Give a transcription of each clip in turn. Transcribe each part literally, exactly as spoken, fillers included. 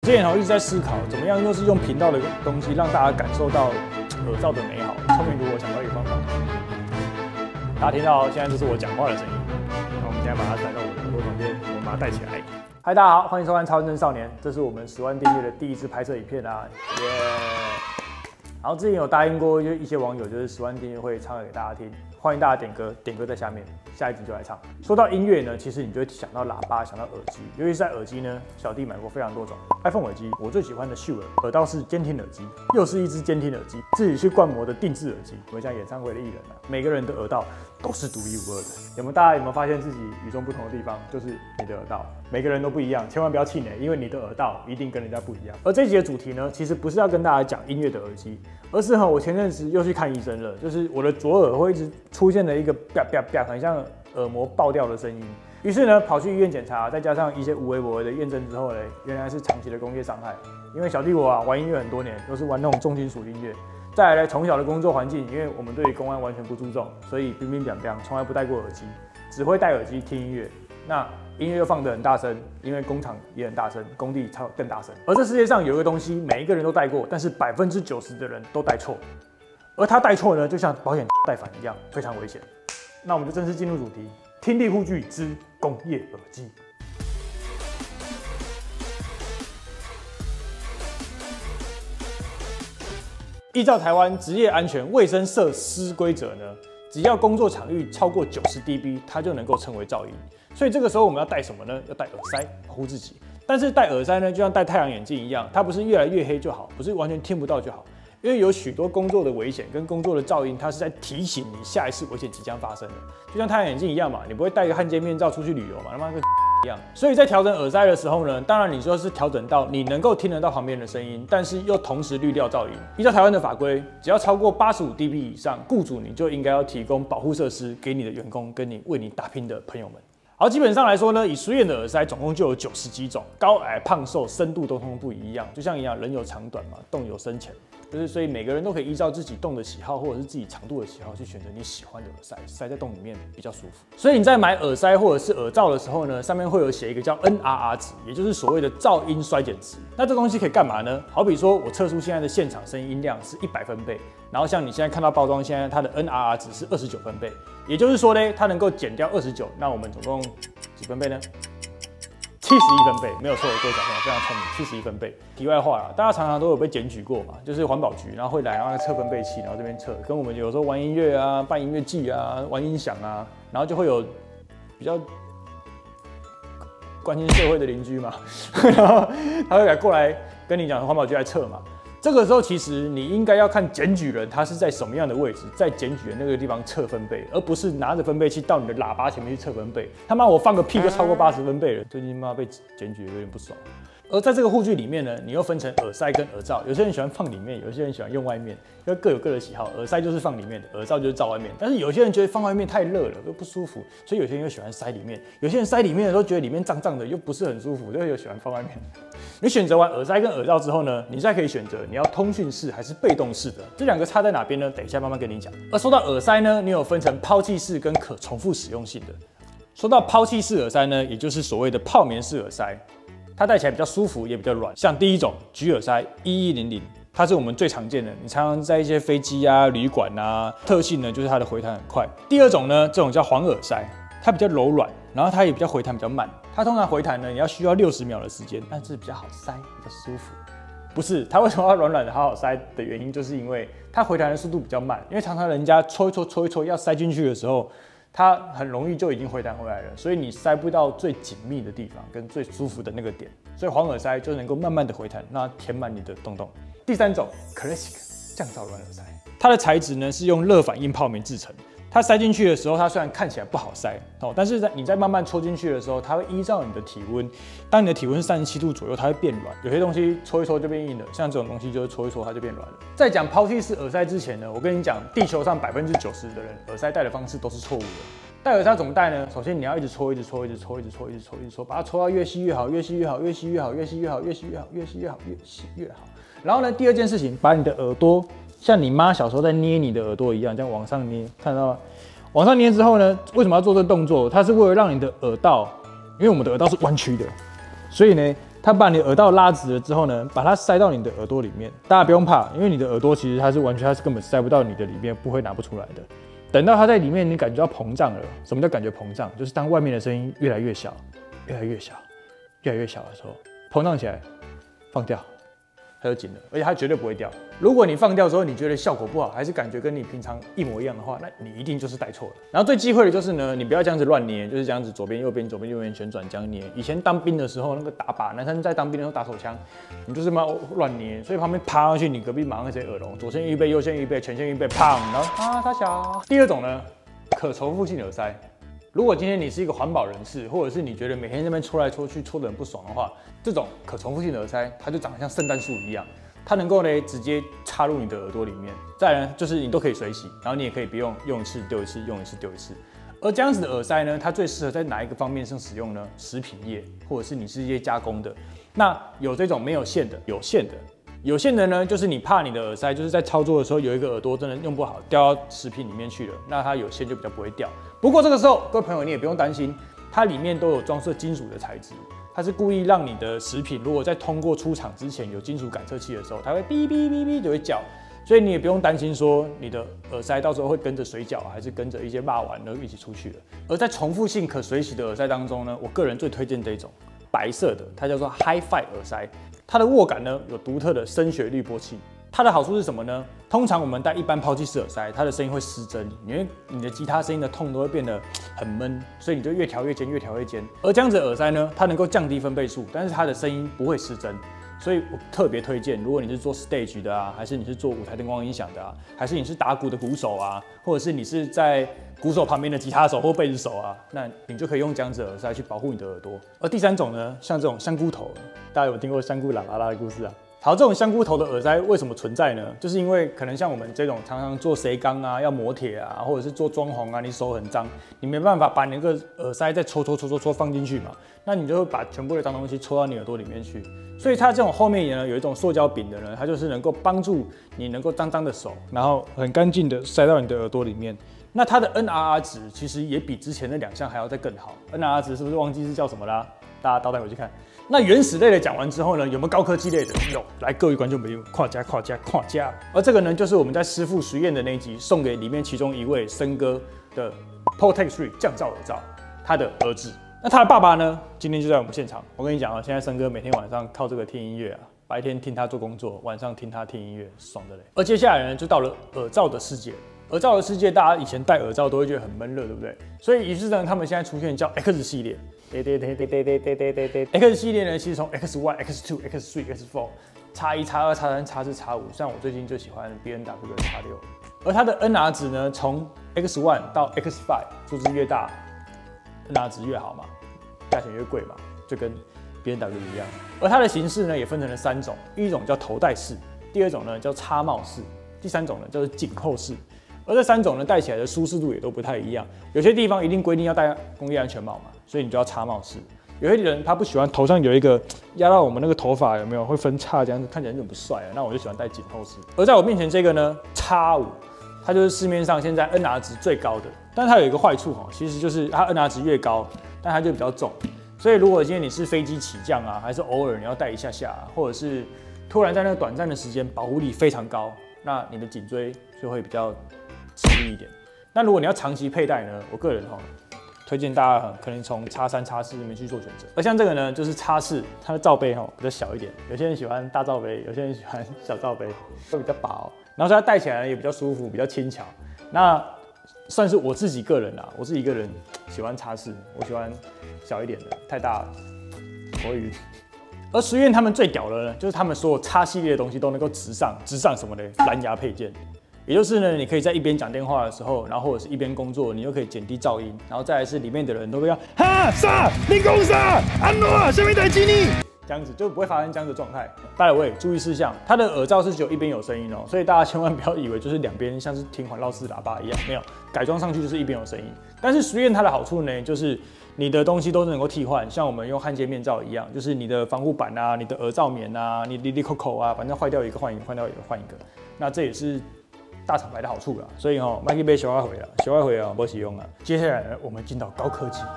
之前哦一直在思考，怎么样又是用频道的东西让大家感受到耳罩的美好。聪明如我想到一个方法，大家听到现在这是我讲话的声音，那我们现在把它带到我的耳朵旁边，我们把它戴起来。嗨，大家好，欢迎收看《超认真少年》，这是我们十万订阅的第一支拍摄影片啊，耶、yeah ！然后之前有答应过，就一些网友就是十万订阅会唱歌给大家听，欢迎大家点歌，点歌在下面，下一集就来唱。说到音乐呢，其实你就会想到喇叭，想到耳机，尤其是在耳机呢，小弟买过非常多种 iPhone 耳机，我最喜欢的秀尔耳道式监听耳机，又是一支监听耳机，自己去灌模的定制耳机。我们像演唱会的艺人啊，每个人的耳道都是独一无二的。有没有大家有没有发现自己与众不同的地方？就是你的耳道。每个人都不一样，千万不要气馁，因为你的耳道一定跟人家不一样。而这一集的主题呢，其实不是要跟大家讲音乐的耳机，而是哈，我前阵子又去看医生了，就是我的左耳会一直出现了一个啪啪啪，很像耳膜爆掉的声音。于是呢，跑去医院检查，再加上一些无微不微的验证之后呢，原来是长期的工业伤害。因为小弟我啊，玩音乐很多年，都是玩那种重金属音乐。再来从小的工作环境，因为我们对于公安完全不注重，所以冰冰凉凉，从来不戴过耳机，只会戴耳机听音乐。那音乐又放得很大声，因为工厂也很大声，工地才更大声。而这世界上有一个东西，每一个人都戴过，但是百分之九十的人都戴错。而他戴错呢，就像保险戴反一样，非常危险。那我们就正式进入主题：听力护具之工业耳机。依照台湾职业安全卫生设施规则呢，只要工作场域超过九十 D B， 它就能够称为噪音。所以这个时候我们要戴什么呢？要戴耳塞保护自己。但是戴耳塞呢，就像戴太阳眼镜一样，它不是越来越黑就好，不是完全听不到就好。因为有许多工作的危险跟工作的噪音，它是在提醒你下一次危险即将发生的。就像太阳眼镜一样嘛，你不会戴一个汉奸面罩出去旅游嘛，他妈跟一样。所以在调整耳塞的时候呢，当然你说是调整到你能够听得到旁边的声音，但是又同时滤掉噪音。依照台湾的法规，只要超过八十五 D B 以上，雇主你就应该要提供保护设施给你的员工跟你为你打拼的朋友们。好，基本上来说呢，以苏燕的耳塞总共就有九十几种，高矮胖瘦深度都通通不一样，就像一样，人有长短嘛，动有深浅。就是所以每个人都可以依照自己动的喜好或者是自己长度的喜好去选择你喜欢的耳塞，塞在洞里面比较舒服。所以你在买耳塞或者是耳罩的时候呢，上面会有写一个叫 N R R 值，也就是所谓的噪音衰减值。那这东西可以干嘛呢？好比说我测出现在的现场声音音量是一百分贝，然后像你现在看到包装，现在它的 N R R 值是二十九分贝，也就是说呢，它能够减掉二十九，那我们总共几分贝呢？七十一分贝，没有错，各位小朋友非常聪明，七十一分贝。题外话啦，大家常常都有被检举过嘛，就是环保局，然后会来，然后测分贝器，然后这边测，跟我们有时候玩音乐啊、办音乐季啊、玩音响啊，然后就会有比较关心社会的邻居嘛，然后他会来过来跟你讲，环保局来测嘛。这个时候，其实你应该要看检举人他是在什么样的位置，在检举人那个地方测分贝，而不是拿着分贝器到你的喇叭前面去测分贝。他妈，我放个屁就超过八十分贝了，最近妈被检举有点不爽。而在这个护具里面呢，你又分成耳塞跟耳罩，有些人喜欢放里面，有些人喜欢用外面，因为各有各的喜好。耳塞就是放里面的，耳罩就是罩外面。但是有些人觉得放外面太热了，又不舒服，所以有些人又喜欢塞里面。有些人塞里面的时候觉得里面胀胀的，又不是很舒服，就又喜欢放外面。你选择完耳塞跟耳罩之后呢，你再可以选择你要通讯式还是被动式的，这两个差在哪边呢？等一下慢慢跟你讲。而说到耳塞呢，你有分成抛弃式跟可重复使用性的。说到抛弃式耳塞呢，也就是所谓的泡棉式耳塞。它戴起来比较舒服，也比较软。像第一种橘耳塞一一零零，它是我们最常见的，你常常在一些飞机啊、旅馆啊，特性呢就是它的回弹很快。第二种呢，这种叫环耳塞，它比较柔软，然后它也比较回弹比较慢。它通常回弹呢，你要需要六十秒的时间，但是比较好塞，比较舒服。不是，它为什么要软软的好好塞的原因，就是因为它回弹的速度比较慢，因为常常人家搓一搓、搓一搓要塞进去的时候。它很容易就已经回弹回来了，所以你塞不到最紧密的地方跟最舒服的那个点，所以环耳塞就能够慢慢的回弹，那填满你的洞洞。第三种 Classic 降噪软耳塞，它的材质呢是用热反应泡棉制成，它塞进去的时候，它虽然看起来不好塞哦，但是在你在慢慢戳进去的时候，它会依照你的体温，当你的体温是三十七度左右，它会变软。有些东西搓一搓就变硬了，像这种东西就是搓一搓它就变软了。在讲抛弃式耳塞之前呢，我跟你讲，地球上百分之九十的人耳塞戴的方式都是错误的。戴耳塞怎么戴呢？首先你要一直搓，一直搓，一直搓，一直搓，一直搓，一直搓，把它搓到越细越好，越细越好，越细越好，越细越好，越细越好，越细越好，越细越好。然后呢，第二件事情，把你的耳朵像你妈小时候在捏你的耳朵一样，这样往上捏，看到吗？往上捏之后呢，为什么要做这个动作？它是为了让你的耳道，因为我们的耳道是弯曲的，所以呢， 它把你的耳道拉直了之后呢，把它塞到你的耳朵里面。大家不用怕，因为你的耳朵其实它是完全它是根本塞不到你的里面，不会拿不出来的。等到它在里面，你感觉到膨胀了。什么叫感觉膨胀？就是当外面的声音越来越小，越来越小，越来越小的时候，膨胀起来，放掉。它就紧了，而且它绝对不会掉。如果你放掉之后，你觉得效果不好，还是感觉跟你平常一模一样的话，那你一定就是戴错了。然后最忌讳的就是呢，你不要这样子乱捏，就是这样子左边右边左边右边旋转这样捏。以前当兵的时候，那个打靶，男生在当兵的时候打手枪，你就是嘛乱捏，所以旁边趴上去，你隔壁马上会直接耳聋，左线预备，右线预备，前线预备，砰，然后啊他小。第二种呢，可重复性耳塞。如果今天你是一个环保人士，或者是你觉得每天那边搓来搓去搓得很不爽的话，这种可重复性的耳塞，它就长得像圣诞树一样，它能够呢直接插入你的耳朵里面。再来呢，就是你都可以水洗，然后你也可以不用用一次丢一次，用一次丢一次。而这样子的耳塞呢，它最适合在哪一个方面上使用呢？食品业，或者是你是一些加工的。那有这种没有线的，有线的。有线的呢，就是你怕你的耳塞就是在操作的时候有一个耳朵真的用不好，掉到食品里面去了，那它有线就比较不会掉。不过这个时候，各位朋友你也不用担心，它里面都有装设金属的材质，它是故意让你的食品如果在通过出厂之前有金属感测器的时候，它会哔哔哔哔就会叫，所以你也不用担心说你的耳塞到时候会跟着水饺还是跟着一些骂丸然后一起出去了。而在重复性可水洗的耳塞当中呢，我个人最推荐这种白色的，它叫做 Hi-Fi 耳塞。它的握感呢有独特的声学滤波器，它的好处是什么呢？通常我们戴一般抛弃式耳塞，它的声音会失真，因为你的吉他声音的痛都会变得很闷，所以你就越调越尖，越调越尖。而这样子的耳塞呢，它能够降低分贝数，但是它的声音不会失真，所以我特别推荐，如果你是做 stage 的啊，还是你是做舞台灯光音响的啊，还是你是打鼓的鼓手啊，或者是你是在鼓手旁边的吉他手或贝斯手啊，那你就可以用这样子的耳塞去保护你的耳朵。而第三种呢，像这种香菇头，大家有听过香菇啦啦啦的故事啊？好，这种香菇头的耳塞为什么存在呢？就是因为可能像我们这种常常做硒钢啊、要磨铁啊，或者是做装潢啊，你手很脏，你没办法把你那个耳塞再戳戳戳戳戳放进去嘛，那你就会把全部的脏东西戳到你耳朵里面去。所以它这种后面呢有一种塑胶柄的呢，它就是能够帮助你能够脏脏的手，然后很干净的塞到你的耳朵里面。那它的 N R R 值其实也比之前的两项还要再更好。N R R 值是不是忘记是叫什么啦？大家倒带回去看。那原始类的讲完之后呢，有没有高科技类的？有，来各位观众朋友，跨家跨家跨家。而这个呢，就是我们在师傅实验的那一集送给里面其中一位森哥的 Protect 三降噪耳罩，他的儿子。那他的爸爸呢，今天就在我们现场。我跟你讲啊，现在森哥每天晚上靠这个听音乐啊，白天听他做工作，晚上听他听音乐，爽的嘞。而接下来呢，就到了耳罩的世界。耳罩的世界，大家以前戴耳罩都会觉得很闷热，对不对？所以于是呢，他们现在出现叫 X 系列。对对对对对对对对对对 X 系列呢，其实从 X 一、X 二、X 三、X 四、X 一、X 二、X 三、X 四、X 五，像我最近最喜欢 B N W 的 X 六，而它的 N R 值呢，从 X 一到 X 五，数字越大 ，N R 值越好嘛，价钱越贵嘛，就跟 B N W 一样。而它的形式呢，也分成了三种，一种叫头戴式，第二种呢叫插帽式，第三种呢叫做颈后式。而这三种呢，戴起来的舒适度也都不太一样。有些地方一定规定要戴工业安全帽嘛，所以你就要插帽式。有些人他不喜欢头上有一个压到我们那个头发有没有会分叉，这样子看起来就很不帅啊。那我就喜欢戴颈后式。而在我面前这个呢 ，X 五，它就是市面上现在 N R 值最高的，但是它有一个坏处哈，其实就是它 N R 值越高，但它就比较重。所以如果今天你是飞机起降啊，还是偶尔你要戴一下下、啊，或者是突然在那个短暂的时间保护力非常高，那你的颈椎就会比较吃力一点。那如果你要长期佩戴呢，我个人哈推荐大家可能从 X 三、X 四里面去做选择。而像这个呢，就是 X 四，它的罩杯哈比较小一点，有些人喜欢大罩杯，有些人喜欢小罩杯，会比较薄，然后所以它戴起来也比较舒服，比较轻巧。那算是我自己个人啦，我自己一个人喜欢 X 四，我喜欢小一点的，太大了，口语。而实验他们最屌的呢，就是他们所有 X 系列的东西都能够直上，直上什么的蓝牙配件。也就是呢，你可以在一边讲电话的时候，然后或者是一边工作，你又可以减低噪音，然后再来是里面的人都会要哈啥，你讲啥，安诺啊，下面台机你，这样子就不会发生这样的状态。by the way，注意事项，它的耳罩是只有一边有声音哦，所以大家千万不要以为就是两边像是听环绕式喇叭一样，没有，改装上去就是一边有声音。但是实验它的好处呢，就是你的东西都是能够替换，像我们用焊接面罩一样，就是你的防护板啊、你的耳罩棉啊、你里里扣扣啊，反正坏掉一个换一个，换掉一个换一个。那这也是大厂牌的好处啦，所以哈、喔，麦克杯小外回了，小外回啊，不使用了。接下来呢，我们进到高科技，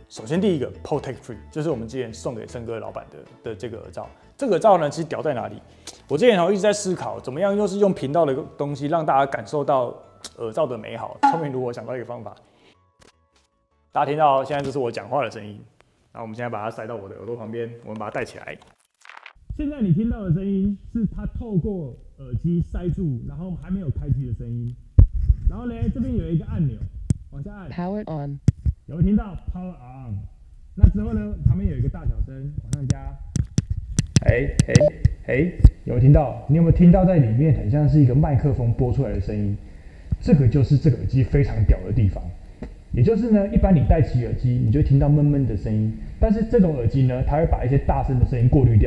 首先第一个 Protect Free， 就是我们之前送给森哥老板的的这个耳罩。这个耳罩呢，其实屌在哪里？我之前哦一直在思考，怎么样又是用频道的东西让大家感受到耳罩的美好。聪明如我想到一个方法，大家听到现在这是我讲话的声音，然后我们现在把它塞到我的耳朵旁边，我们把它戴起来。现在你听到的声音是它透过耳机塞住，然后还没有开机的声音。然后呢，这边有一个按钮，往下按 ，Power On， 有没有听到 Power On？ 那之后呢，旁边有一个大小声，往上加。哎哎哎，有没有听到？你有没有听到在里面很像是一个麦克风播出来的声音？这个就是这个耳机非常屌的地方。也就是呢，一般你戴起耳机，你就会听到闷闷的声音，但是这种耳机呢，它会把一些大声的声音过滤掉。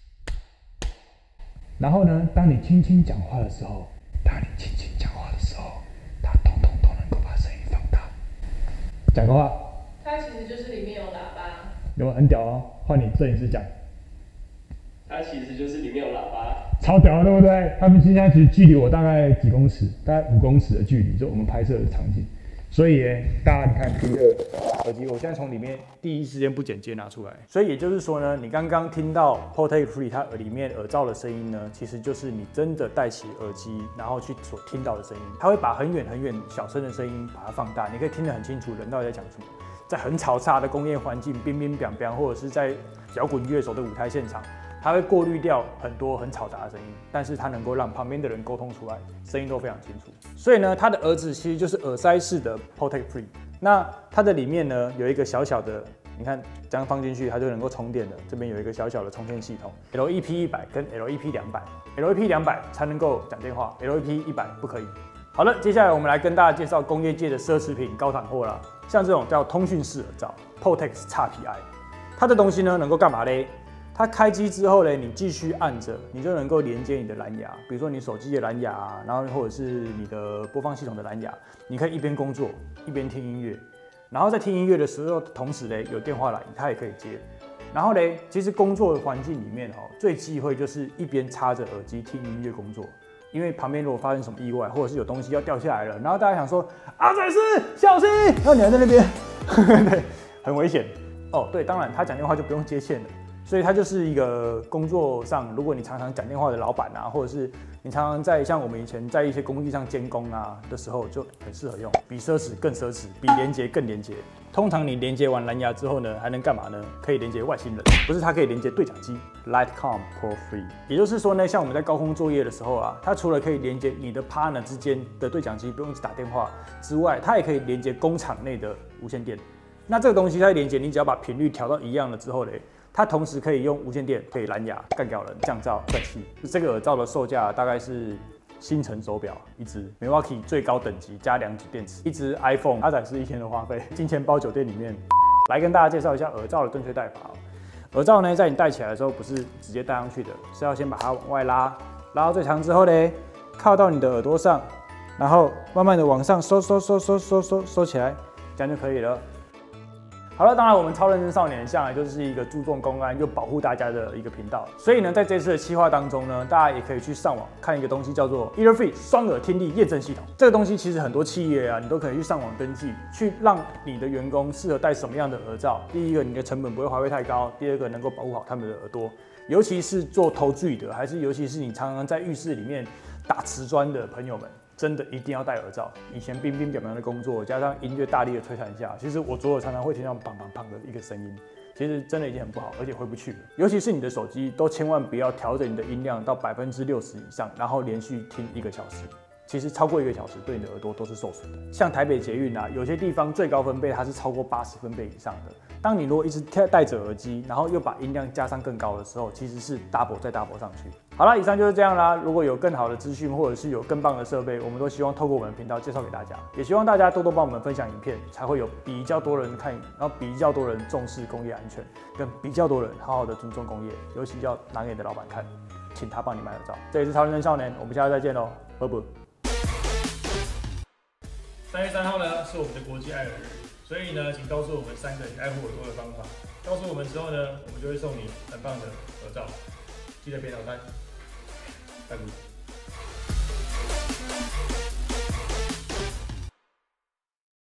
然后呢，当你轻轻讲话的时候，当你轻轻讲话的时候，它通通都能够把声音放大。讲个话， 它其实就是里面有喇叭， 有没有很屌哦？换你摄影师讲。 它其实就是里面有喇叭， 超屌的，对不对？他们现在其实距离我大概几公尺，大概五公尺的距离，就我们拍摄的场景。所以呢，大家你看第一个耳机，我现在从里面第一时间不剪接拿出来。所以也就是说呢，你刚刚听到 Protect Free 它里面耳罩的声音呢，其实就是你真的戴起耳机，然后去所听到的声音。它会把很远很远小声的声音把它放大，你可以听得很清楚人到底在讲什么。在很嘈杂的工业环境，冰冰凉凉，或者是在摇滚乐手的舞台现场。它会过滤掉很多很嘈杂的声音，但是它能够让旁边的人沟通出来，声音都非常清楚。所以呢，它的耳子其实就是耳塞式的 Protect Free。那它的里面呢有一个小小的，你看这样放进去，它就能够充电了。这边有一个小小的充电系统 ，L E P 一百跟 L E P 两百 ，L E P 两百才能够讲电话 ，L E P 一百不可以。好了，接下来我们来跟大家介绍工业界的奢侈品高档货啦，像这种叫通讯式耳罩 Protex X P I， 它的东西呢能够干嘛嘞？它开机之后呢，你继续按着，你就能够连接你的蓝牙，比如说你手机的蓝牙啊，然后或者是你的播放系统的蓝牙，你可以一边工作一边听音乐，然后在听音乐的时候，同时呢有电话来，它也可以接。然后呢，其实工作的环境里面哦，最忌讳就是一边插着耳机听音乐工作，因为旁边如果发生什么意外，或者是有东西要掉下来了，然后大家想说阿仔是小心，然后你还在那边，对，很危险哦。对，当然他讲电话就不用接线了。所以它就是一个工作上，如果你常常讲电话的老板啊，或者是你常常在像我们以前在一些工地上监工啊的时候，就很适合用，比奢侈更奢侈，比连接更连接。通常你连接完蓝牙之后呢，还能干嘛呢？可以连接外星人，不是它可以连接对讲机 Lightcom Pro Free。也就是说呢，像我们在高空作业的时候啊，它除了可以连接你的 partner 之间的对讲机，不用一直打电话之外，它也可以连接工厂内的无线电。那这个东西它连接，你只要把频率调到一样了之后嘞。它同时可以用无线电，可以蓝牙、干掉人、降噪、断气。这个耳罩的售价大概是星辰手表一只 ，Milwaukee 最高等级加两组电池，一只 iPhone， 它才是一天的花费。金钱包酒店里面，来跟大家介绍一下耳罩的正确戴法。耳罩呢，在你戴起来的时候，不是直接戴上去的，是要先把它往外拉，拉到最长之后呢，靠到你的耳朵上，然后慢慢的往上收收收收收收收起来，这样就可以了。好了，当然我们超认真少年向来就是一个注重公安又保护大家的一个频道，所以呢，在这次的企划当中呢，大家也可以去上网看一个东西，叫做 Earfree 双耳听力验证系统。这个东西其实很多企业啊，你都可以去上网登记，去让你的员工适合戴什么样的耳罩。第一个，你的成本不会花费太高；第二个，能够保护好他们的耳朵，尤其是做投坠的，还是尤其是你常常在浴室里面打瓷砖的朋友们。真的一定要戴耳罩。以前冰冰凉凉的工作，加上音乐大力的摧残下，其实我左耳常常会听到砰砰砰的一个声音，其实真的已经很不好，而且回不去了。尤其是你的手机，都千万不要调整你的音量到百分之六十以上，然后连续听一个小时。其实超过一个小时，对你的耳朵都是受损的。像台北捷运啊，有些地方最高分贝它是超过八十分贝以上的。当你如果一直戴着耳机，然后又把音量加上更高的时候，其实是 double 再 double 上去。好了，以上就是这样啦。如果有更好的资讯，或者是有更棒的设备，我们都希望透过我们的频道介绍给大家。也希望大家多多帮我们分享影片，才会有比较多人看，然后比较多人重视工业安全，跟比较多人好好的尊重工业，尤其要拿给你的老板看，请他帮你买耳罩。这里是超认真少年，我们下次再见喽，拜拜。三月三号呢是我们的国际爱耳日，所以呢，请告诉我们三个你爱护耳朵的方法。告诉我们之后呢，我们就会送你很棒的耳罩，记得别捣蛋，拜拜。